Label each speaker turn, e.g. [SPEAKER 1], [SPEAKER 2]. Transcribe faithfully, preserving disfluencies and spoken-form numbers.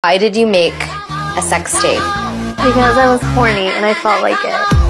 [SPEAKER 1] Why did you make a sex tape?
[SPEAKER 2] Because I was horny and I felt like it.